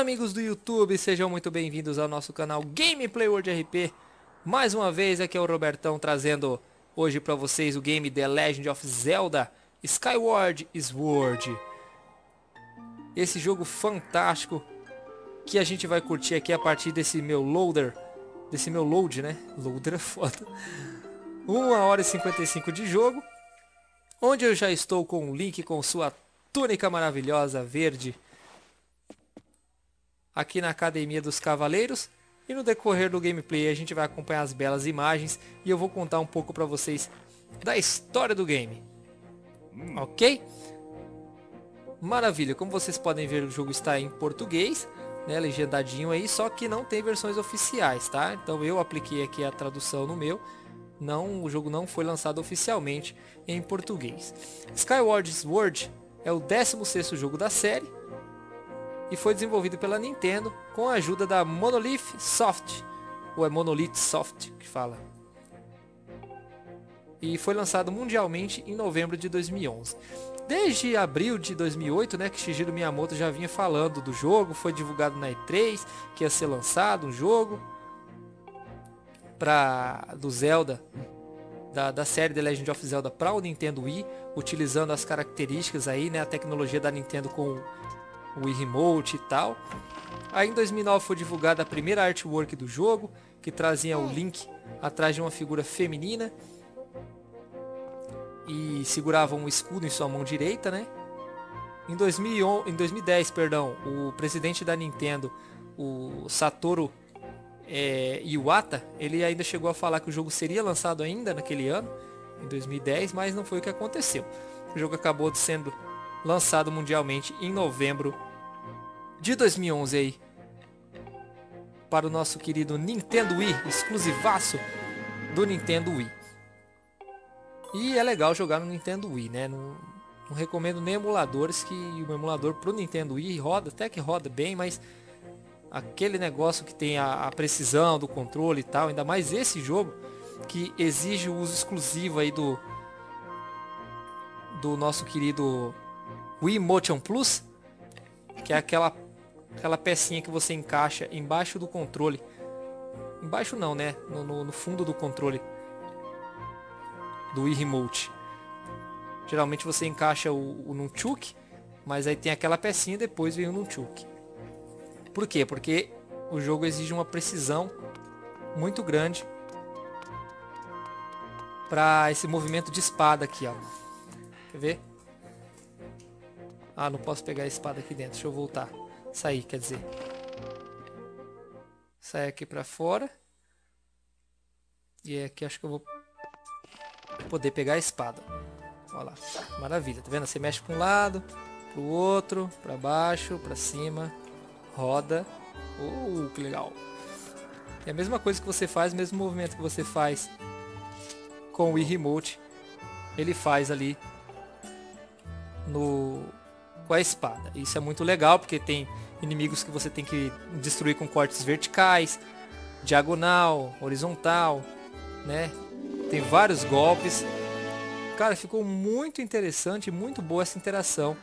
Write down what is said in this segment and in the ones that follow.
amigos do YouTube, sejam muito bem-vindos ao nosso canal Gameplay World RP. Mais uma vez, aqui é o Robertão trazendo hoje para vocês o game The Legend of Zelda Skyward Sword. Esse jogo fantástico que a gente vai curtir aqui a partir desse meu load, né? Loader é foda. 1 hora e 55 de jogo, onde eu já estou com o Link com sua túnica maravilhosa verde aqui na Academia dos Cavaleiros, e no decorrer do gameplay a gente vai acompanhar as belas imagens e eu vou contar um pouco para vocês da história do game. Ok? Maravilha, como vocês podem ver, o jogo está em português, né, legendadinho aí, só que não tem versões oficiais, tá? Então eu apliquei aqui a tradução no meu. O jogo não foi lançado oficialmente em português. Skyward Sword é o 16º jogo da série e foi desenvolvido pela Nintendo com a ajuda da Monolith Soft, ou é Monolith Soft que fala. E foi lançado mundialmente em novembro de 2011. Desde abril de 2008, né, que Shigeru Miyamoto já vinha falando do jogo, foi divulgado na E3 que ia ser lançado um jogo do Zelda, da série The Legend of Zelda para o Nintendo Wii, utilizando as características aí, né, a tecnologia da Nintendo com o Wii Remote e tal. Aí em 2009 foi divulgada a primeira artwork do jogo, que trazia o Link atrás de uma figura feminina e segurava um escudo em sua mão direita, né? Em 2010, o presidente da Nintendo, o Satoru Iwata, ele ainda chegou a falar que o jogo seria lançado ainda naquele ano, em 2010, mas não foi o que aconteceu. O jogo acabou sendo lançado mundialmente em novembro de 2011 aí, para o nosso querido Nintendo Wii, exclusivaço do Nintendo Wii. E é legal jogar no Nintendo Wii, né? Não recomendo nem emuladores, que o emulador pro Nintendo Wii roda, até que roda bem, mas aquele negócio que tem a precisão do controle e tal, ainda mais esse jogo que exige o uso exclusivo aí do nosso querido Wii Motion Plus, que é aquela pecinha que você encaixa embaixo do controle. Embaixo não, né? No fundo do controle do Wii Remote. Geralmente você encaixa o Nunchuk, mas aí tem aquela pecinha e depois vem o Nunchuk. Por quê? Porque o jogo exige uma precisão muito grande para esse movimento de espada aqui, ó. Quer ver? Ah, não posso pegar a espada aqui dentro. Deixa eu voltar. Sair, quer dizer. Sai aqui pra fora. E aqui acho que eu vou poder pegar a espada. Olha lá. Maravilha. Tá vendo? Você mexe para um lado, pro outro, para baixo, para cima. Roda. Que legal. É a mesma coisa que você faz, o mesmo movimento que você faz com o Wii Remote. Ele faz ali com a espada. Isso é muito legal porque tem inimigos que você tem que destruir com cortes verticais, diagonal, horizontal, né? Tem vários golpes. Cara, ficou muito interessante, muito boa essa interação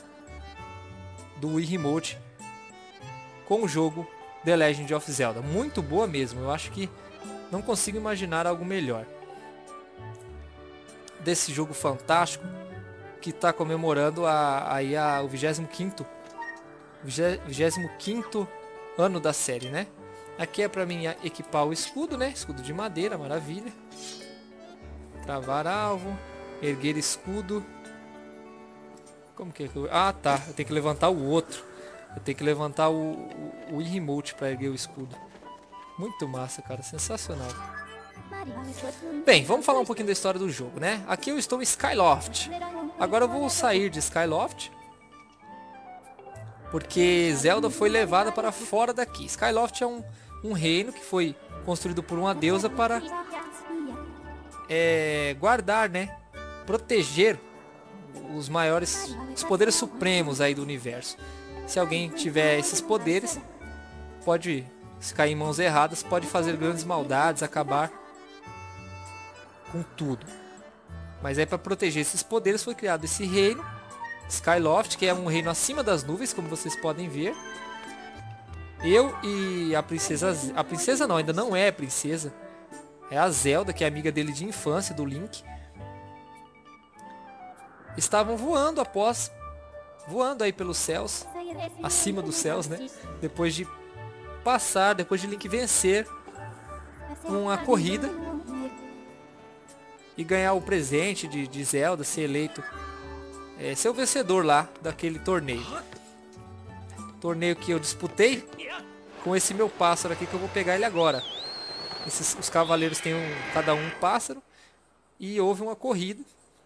do Wii Remote com o jogo The Legend of Zelda. Muito boa mesmo. Eu acho que não consigo imaginar algo melhor desse jogo fantástico que está comemorando o 25º ano da série, né? Aqui é para mim equipar o escudo, né? Escudo de madeira, maravilha. Travar alvo, erguer escudo. Como que é que eu... Ah, tá. Eu tenho que levantar o outro. Eu tenho que levantar o Wii Remote para erguer o escudo. Muito massa, cara. Sensacional. Bem, vamos falar um pouquinho da história do jogo, né? Aqui eu estou em Skyloft. Agora eu vou sair de Skyloft, porque Zelda foi levada para fora daqui. Skyloft é um reino que foi construído por uma deusa para guardar, né? Proteger os poderes supremos aí do universo. Se alguém tiver esses poderes, se cair em mãos erradas, pode fazer grandes maldades, acabar com tudo. Mas aí para proteger esses poderes foi criado esse reino, Skyloft, que é um reino acima das nuvens, como vocês podem ver. Eu e a princesa... A princesa não, ainda não é princesa. É a Zelda, que é amiga dele de infância, do Link. Estavam voando voando aí pelos céus. Acima dos céus, né? Depois de Link vencer uma corrida. E ganhar o presente de Zelda, ser eleito. Ser o vencedor lá daquele torneio. Torneio que eu disputei com esse meu pássaro aqui, que eu vou pegar ele agora. Os cavaleiros têm cada um pássaro. E houve uma corrida.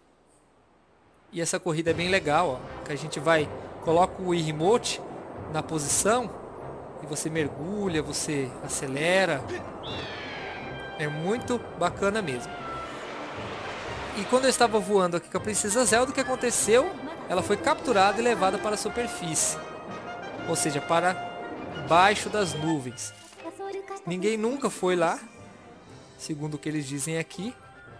E essa corrida é bem legal, ó. Que a gente coloca o Wii Remote na posição. E você mergulha, você acelera. É muito bacana mesmo. E quando eu estava voando aqui com a Princesa Zelda, o que aconteceu? Ela foi capturada e levada para a superfície. Ou seja, para baixo das nuvens. Ninguém nunca foi lá, segundo o que eles dizem aqui.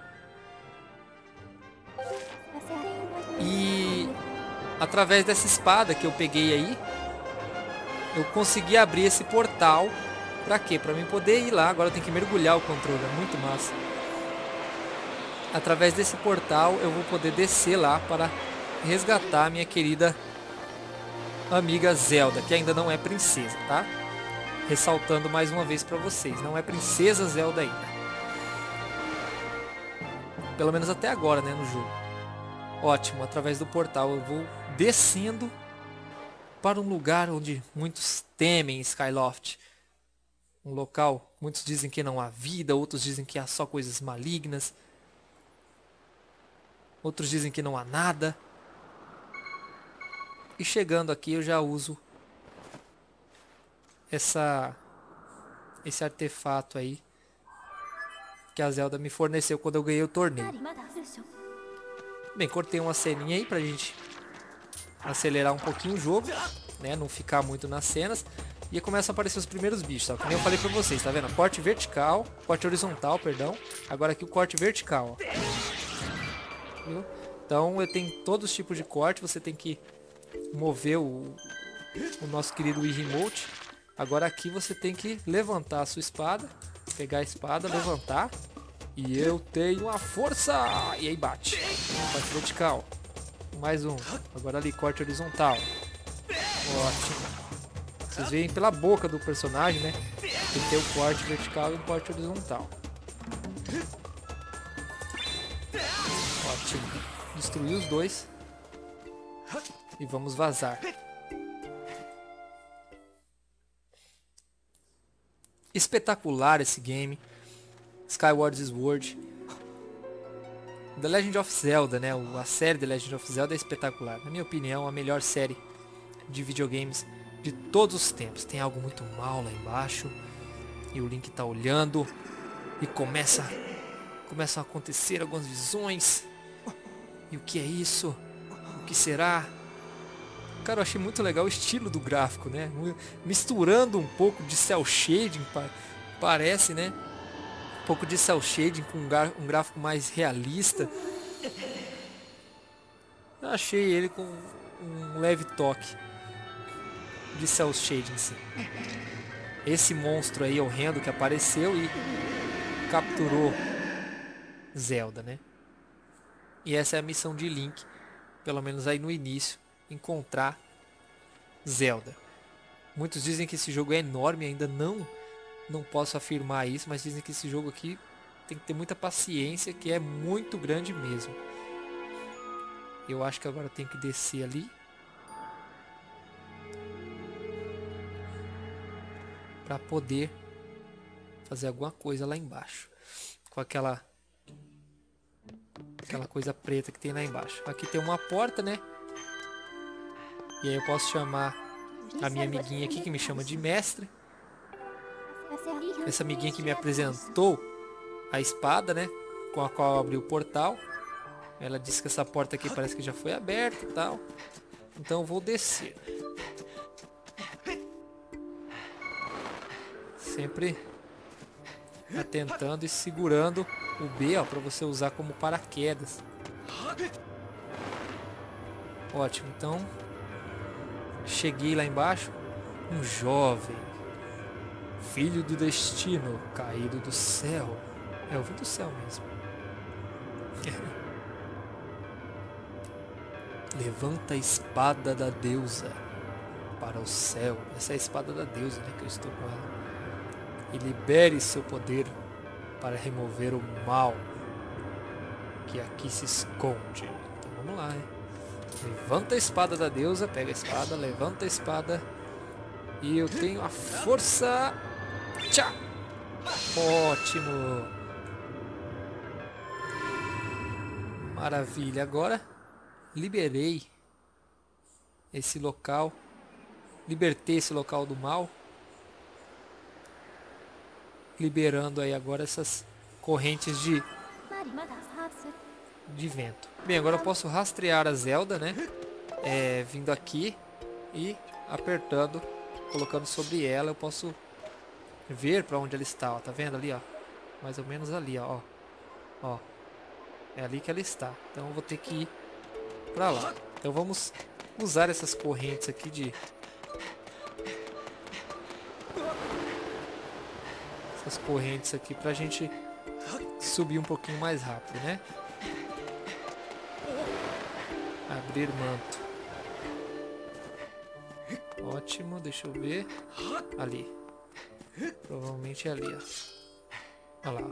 E através dessa espada que eu peguei aí, eu consegui abrir esse portal. Pra quê? Pra mim poder ir lá. Agora eu tenho que mergulhar o controle, é muito massa. Através desse portal eu vou poder descer lá para resgatar a minha querida amiga Zelda, que ainda não é princesa, tá? Ressaltando mais uma vez pra vocês, não é princesa Zelda ainda. Pelo menos até agora, né, no jogo. Ótimo, através do portal eu vou descendo para um lugar onde muitos temem Skyloft. Um local, muitos dizem que não há vida, outros dizem que há só coisas malignas. Outros dizem que não há nada. E chegando aqui eu já uso esse artefato aí que a Zelda me forneceu quando eu ganhei o torneio. Bem, cortei uma ceninha aí pra gente acelerar um pouquinho o jogo, né? Não ficar muito nas cenas. E começam a aparecer os primeiros bichos, tá? Como eu falei pra vocês, tá vendo? Corte vertical, corte horizontal, perdão. Agora aqui o corte vertical, ó. Viu? Então eu tenho todos os tipos de corte, você tem que mover o nosso querido Wii Remote. Agora aqui você tem que levantar a sua espada, pegar a espada, levantar. E eu tenho a força! E aí bate. Corte vertical. Mais um. Agora ali, corte horizontal. Ótimo. Vocês veem pela boca do personagem, né? Tem que ter o corte vertical e o corte horizontal. Ótimo. Destruir os dois. E vamos vazar. Espetacular esse game. Skyward Sword. The Legend of Zelda, né? A série The Legend of Zelda é espetacular. Na minha opinião, a melhor série de videogames de todos os tempos. Tem algo muito mal lá embaixo. E o Link tá olhando. E começam a acontecer algumas visões. E o que é isso? O que será? Cara, eu achei muito legal o estilo do gráfico, né? Misturando um pouco de cel shading, parece, né? Um pouco de cel shading com um gráfico mais realista. Eu achei ele com um leve toque de cel shading, sim. Esse monstro aí horrendo que apareceu e capturou Zelda, né? E essa é a missão de Link, pelo menos aí no início, encontrar Zelda. Muitos dizem que esse jogo é enorme, ainda não posso afirmar isso, mas dizem que esse jogo aqui tem que ter muita paciência, que é muito grande mesmo. Eu acho que agora eu tenho que descer ali para poder fazer alguma coisa lá embaixo. Com aquela coisa preta que tem lá embaixo. Aqui tem uma porta, né? E aí eu posso chamar a minha amiguinha aqui, que me chama de mestre. Essa amiguinha que me apresentou a espada, né? Com a qual eu abri o portal. Ela disse que essa porta aqui parece que já foi aberta e tal. Então eu vou descer. Sempre atentando e segurando o B, ó, para você usar como paraquedas. Ótimo, então cheguei lá embaixo. Um jovem Filho do destino, caído do céu. Eu vim do céu mesmo. Levanta a espada da deusa para o céu. Essa é a espada da deusa, né, que eu estou com ela. E libere seu poder para remover o mal que aqui se esconde. Então vamos lá, hein? Levanta a espada da deusa, pega a espada, levanta a espada. E eu tenho a força. Tchá! Ótimo! Maravilha, agora liberei esse local. Libertei esse local do mal. Liberando aí agora essas correntes de vento. Bem, agora eu posso rastrear a Zelda, né? Vindo aqui e apertando, colocando sobre ela, eu posso ver para onde ela está, ó. Tá vendo ali, ó? Mais ou menos ali, ó. Ó. É ali que ela está. Então eu vou ter que ir para lá. Então vamos usar essas correntes aqui de... essas correntes aqui pra gente subir um pouquinho mais rápido, né? Abrir manto. Ótimo, deixa eu ver. Ali. Provavelmente é ali, ó. Olha lá.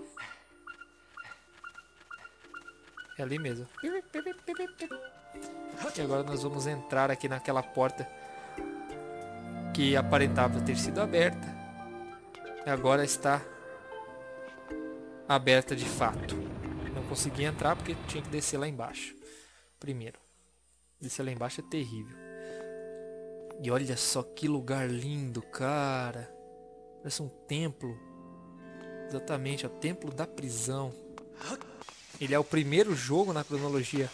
É ali mesmo. E agora nós vamos entrar aqui naquela porta que aparentava ter sido aberta. E agora está aberta de fato. Não consegui entrar porque tinha que descer lá embaixo. Primeiro. Descer lá embaixo é terrível. E olha só que lugar lindo, cara. Parece um templo. Exatamente, é o templo da prisão. Ele é o primeiro jogo na cronologia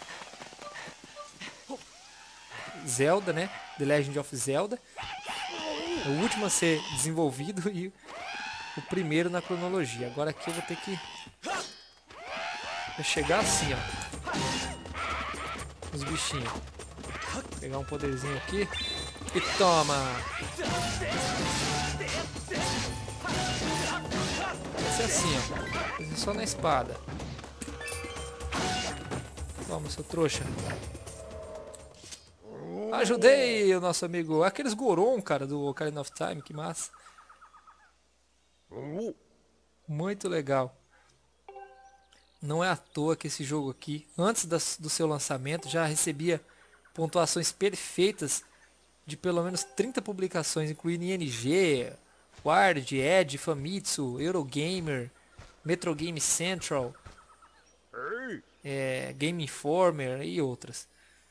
Zelda, né? The Legend of Zelda. É o último a ser desenvolvido e o primeiro na cronologia. Agora aqui eu vou ter que chegar assim, ó. Os bichinhos. Pegar um poderzinho aqui. E toma! Vai ser assim, ó. Fazer só na espada. Toma, seu trouxa. Ajudei o nosso amigo. Aqueles Goron, cara, do Ocarina of Time. Que massa. Muito legal. Não é à toa que esse jogo aqui, antes do seu lançamento, já recebia pontuações perfeitas de pelo menos 30 publicações, incluindo ING, Wired, Edge, Famitsu, Eurogamer, Metro Game Central, Game Informer e outras.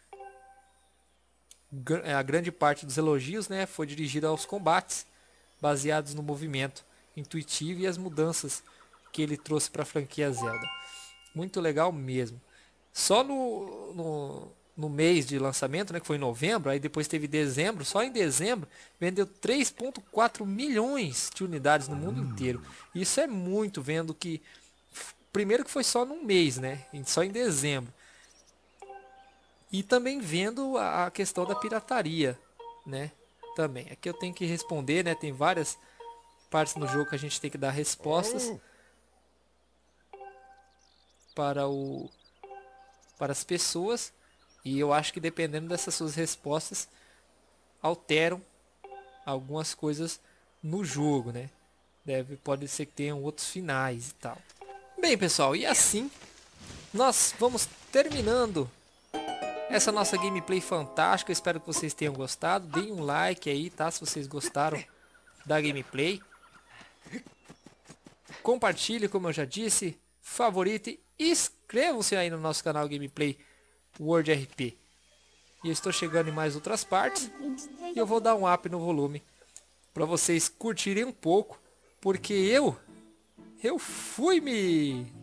A grande parte dos elogios, né, foi dirigida aos combates, baseados no movimento intuitivo e as mudanças que ele trouxe para a franquia Zelda. Muito legal mesmo. Só no mês de lançamento, né, que foi em novembro, aí depois teve dezembro, só em dezembro vendeu 3,4 milhões de unidades no mundo inteiro. Isso é muito, vendo que primeiro que foi só num mês, né, só em dezembro. E também vendo a questão da pirataria, né, também. Aqui eu tenho que responder, né, tem várias partes no jogo que a gente tem que dar respostas para as pessoas, e eu acho que dependendo dessas suas respostas alteram algumas coisas no jogo, né? Pode ser que tenham outros finais e tal. Bem, pessoal, e assim nós vamos terminando essa nossa gameplay fantástica. Eu espero que vocês tenham gostado. Deem um like aí, tá? Se vocês gostaram da gameplay. Compartilhe, como eu já disse, favorite e inscrevam-se aí no nosso canal Gameplay World RP. E eu estou chegando em mais outras partes e eu vou dar um up no volume para vocês curtirem um pouco, porque eu fui-me!